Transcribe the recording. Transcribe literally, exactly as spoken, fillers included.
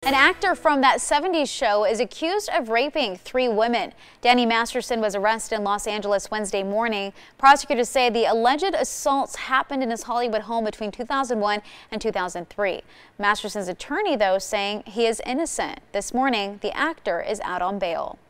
An actor from that seventies show is accused of raping three women. Danny Masterson was arrested in Los Angeles Wednesday morning. Prosecutors say the alleged assaults happened in his Hollywood home between two thousand one and two thousand three. Masterson's attorney, though, saying he is innocent. This morning, the actor is out on bail.